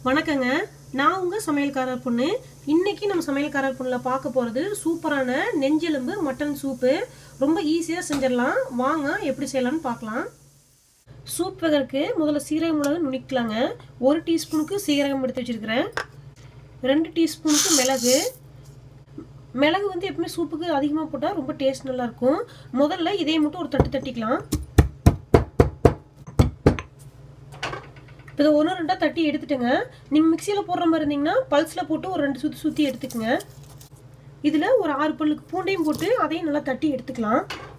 வணக்கங்க. நான் உங்க சமையல்காரர் பொண்ணு. இன்னைக்கு நம்ம சமையல்காரர் பொண்ணுல பார்க்க போறது சூப்பரான நெஞ்செலும்பு மட்டன் சூப்பு. ரொம்ப ஈஸியா செஞ்சிடலாம். வாங்க எப்படி செய்யலாம்னு பார்க்கலாம். சூப் வைக்கிறதுக்கு முதல்ல சீரகம் மிளகு நுணுக்கிக்கலாங்க. 1 டீஸ்பூனுக்கு சீரகம் எடுத்து வச்சிருக்கிறேன். 2 டீஸ்பூனுக்கு மிளகு. மிளகு வந்து எப்பவுமே சூப்புக்கு அதிகமாக போட்டால் ரொம்ப டேஸ்ட் நல்லா இருக்கும். முதல்ல இதை மட்டும் ஒரு தட்டிக்கலாம். இப்போ 1-2 தட்டி எடுத்துட்டுங்க. நீங்கள் மிக்சியில் போடுற மாதிரி இருந்தீங்கன்னா பல்ஸில் போட்டு ஒரு 2 சுற்றி எடுத்துக்கங்க. இதில் ஒரு 6 பல்லுக்கு பூண்டையும் போட்டு அதையும் நல்லா தட்டி எடுத்துக்கலாம்.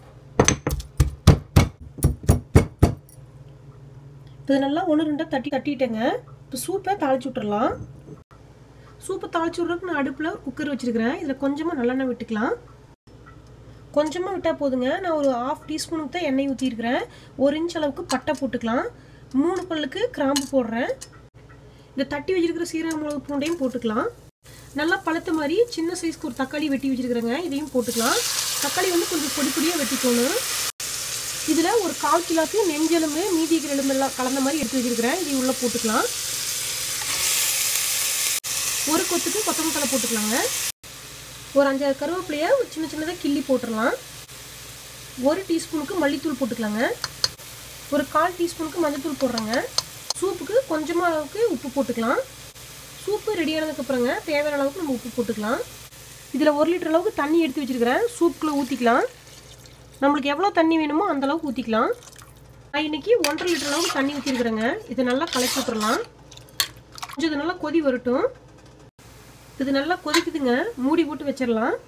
இது நல்லா 1-2 தட்டிட்டேங்க. இப்போ சூப்பை தாளிச்சு விட்டுறலாம். சூப்பை தாளிச்சு விட்றதுக்கு நான் அடுப்பில் குக்கர் வச்சுருக்கிறேன். இதில் கொஞ்சமாக நல்லெண்ணெய் விட்டுக்கலாம். கொஞ்சமாக விட்டால் போதுங்க. நான் ஒரு 1/2 டீஸ்பூனுக்கு தான் எண்ணெய் ஊற்றிருக்கிறேன். 1 இன்ச் அளவுக்கு பட்டை போட்டுக்கலாம். 3 பல்லுக்கு கிராம்பு போடுறேன். இந்த தட்டி வச்சிருக்கிற சீரக மிளகு பூண்டையும் போட்டுக்கலாம். நல்லா பழுத்த மாதிரி சின்ன சைஸ்க்கு ஒரு தக்காளி வெட்டி வச்சிருக்கிறேங்க. இதையும் போட்டுக்கலாம். தக்காளி வந்து கொஞ்சம் பொடியாக வெட்டிக்கணும். இதில் ஒரு 1/4 கிலோக்கு நெஞ்செலும்பு மீதி இருக்கிற எலும்பெல்லாம் கலந்த மாதிரி எடுத்து வச்சிருக்கிறேன். இதையும் உள்ளே போட்டுக்கலாம். ஒரு கொத்துக்கு கொத்தமல்லி தழை போட்டுக்கலாங்க. ஒரு 5-6 கருவேப்பிலையை சின்னதாக கிள்ளி போட்டுடலாம். 1 டீஸ்பூனுக்கு மல்லித்தூள் போட்டுக்கலாங்க. ஒரு 1/4 டீஸ்பூனுக்கு மஞ்சள்தூள் போடுறேங்க. சூப்புக்கு கொஞ்சமாக அளவுக்கு உப்பு போட்டுக்கலாம். சூப்பு ரெடி ஆனதுக்கப்புறங்க தேவையான அளவுக்கு நம்ம உப்பு போட்டுக்கலாம். இதில் 1 லிட்டர் அளவுக்கு தண்ணி எடுத்து வச்சுருக்கிறேன். சூப்புக்குள்ளே ஊற்றிக்கலாம். நம்மளுக்கு எவ்வளோ தண்ணி வேணுமோ அந்தளவுக்கு ஊற்றிக்கலாம். நான் இன்றைக்கி 1.5 லிட்டர் அளவுக்கு தண்ணி ஊற்றிருக்கிறேங்க. இதை நல்லா கலக்கி விட்டுறலாம். கொஞ்சம் இது நல்லா கொதி வரட்டும். இது நல்லா கொதிக்குதுங்க. மூடி போட்டு வச்சிடலாம்.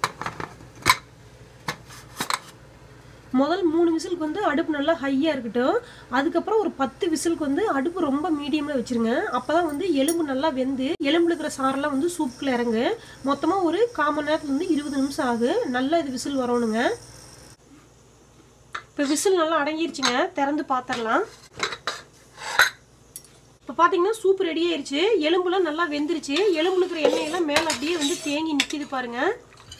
முதல் 3 விசிலுக்கு வந்து அடுப்பு நல்லா ஹையாக இருக்கட்டும். அதுக்கப்புறம் ஒரு 10 விசிலுக்கு வந்து அடுப்பு ரொம்ப மீடியமில் வச்சுருங்க. அப்போ தான் வந்து எலும்பு நல்லா வெந்து எலும்புல இருக்கிற சாரெல்லாம் வந்து சூப்புக்குள்ள இறங்கு. மொத்தமாக ஒரு 1/4 மணி நேரத்துலேருந்து 20 நிமிஷம் ஆகும். நல்லா இது விசில் வரணுங்க. இப்போ விசில் நல்லா அடங்கிருச்சுங்க. திறந்து பார்த்துடலாம். இப்போ பார்த்தீங்கன்னா சூப்பு ரெடி ஆயிடுச்சு. எலும்புலாம் நல்லா வெந்துருச்சு. எலும்புல இருக்கிற எண்ணெயெல்லாம் மேலே அப்படியே வந்து தேங்கி நிற்கிது பாருங்கள்.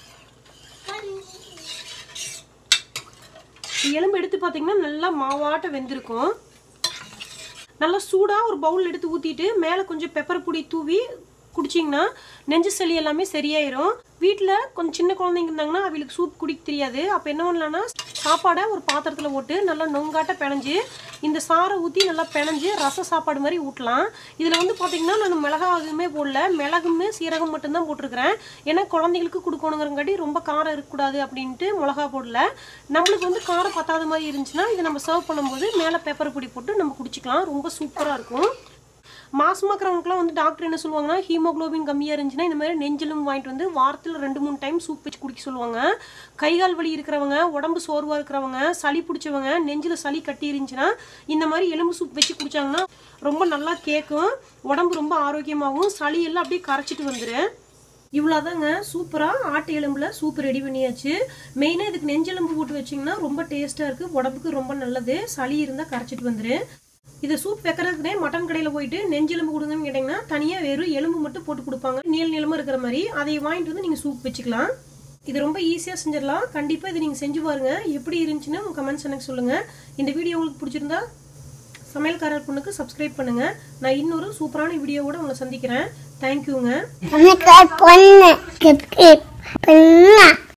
எலும்பு எடுத்து பார்த்தீங்கன்னா நல்லா மாவாட்ட வெந்திருக்கும். நல்லா சூடாக ஒரு பவுல் எடுத்து ஊற்றிட்டு மேலே கொஞ்சம் பெப்பர் பொடி தூவி குடிச்சிங்கன்னா நெஞ்சு சளி எல்லாமே சரியாயிரும். வீட்டில் கொஞ்சம் சின்ன குழந்தைங்க இருந்தாங்கன்னா அவங்களுக்கு சூப் குடிக்க தெரியாது. அப்போ என்ன பண்ணலான்னா சாப்பாடை ஒரு பாத்திரத்தில் போட்டு நல்லா நொங்காட்ட பிணைஞ்சு இந்த சாரை ஊற்றி நல்லா பிணைஞ்சு ரச சாப்பாடு மாதிரி ஊட்டலாம். இதில் வந்து பார்த்திங்கன்னா நான் மிளகாவுமே போடல. மிளகுமே சீரகம் மட்டும்தான் போட்டிருக்கிறேன். ஏன்னா குழந்தைங்களுக்கு கொடுக்கணுங்கிறங்காட்டி ரொம்ப காரம் இருக்கக்கூடாது அப்படின்ட்டு மிளகா போடல. நம்மளுக்கு வந்து காரம் பத்தாத மாதிரி இருந்துச்சுன்னா இதை நம்ம சர்வ் பண்ணும்போது மேலே பெப்பர் பொடி போட்டு நம்ம குடிச்சிக்கலாம். ரொம்ப சூப்பராக இருக்கும். மாசமாக இருக்கிறவங்களுக்குலாம் வந்து டாக்டர் என்ன சொல்லுவாங்கன்னா ஹீமோக்ளோபின் கம்மியாக இருந்துச்சுன்னா இந்த மாதிரி நெஞ்செலும்பு வாங்கிட்டு வந்து வாரத்தில் 2-3 டைம் சூப் வச்சு குடிக்க சொல்லுவாங்க. கைகால் வலி இருக்கிறவங்க, உடம்பு சோர்வாக இருக்கிறவங்க, சளி பிடிச்சவங்க, நெஞ்சில் சளி கட்டி இருந்துச்சுன்னா இந்த மாதிரி எலும்பு சூப் வச்சு குடித்தாங்கன்னா ரொம்ப நல்லா கேட்கும். உடம்பு ரொம்ப ஆரோக்கியமாகவும் சளி எல்லாம் அப்படியே கரைச்சிட்டு வந்துடும். இவ்வளோதாங்க. சூப்பராக ஆட்டு எலும்புல சூப்பு ரெடி பண்ணியாச்சு. மெயினாக இதுக்கு நெஞ்செலும்பு போட்டு வச்சிங்கன்னா ரொம்ப டேஸ்ட்டாக இருக்குது. உடம்புக்கு ரொம்ப நல்லது. சளி இருந்தால் கரைச்சிட்டு வந்துடும். இதை சூப் வைக்கிறதுக்குனே மட்டன் கடையில் போயிட்டு நெஞ்செலும்பு கொடுங்கன்னு கேட்டிங்கன்னா தனியாக வெறும் எலும்பு மட்டும் போட்டு கொடுப்பாங்க. நீளமாக இருக்கிற மாதிரி அதை வாங்கிட்டு வந்து நீங்கள் சூப் வச்சுக்கலாம். இது ரொம்ப ஈஸியாக செஞ்சிடலாம். கண்டிப்பாக இதை நீங்கள் செஞ்சு பாருங்க. எப்படி இருந்துச்சுன்னு உங்கள் கமெண்ட்ஸ் எனக்கு சொல்லுங்கள். இந்த வீடியோ உங்களுக்கு பிடிச்சிருந்தா சமையல்காரர் பொண்ணுக்கு சப்ஸ்கிரைப் பண்ணுங்கள். நான் இன்னொரு சூப்பரான வீடியோவோட உங்களை சந்திக்கிறேன். தேங்க்யூங்க.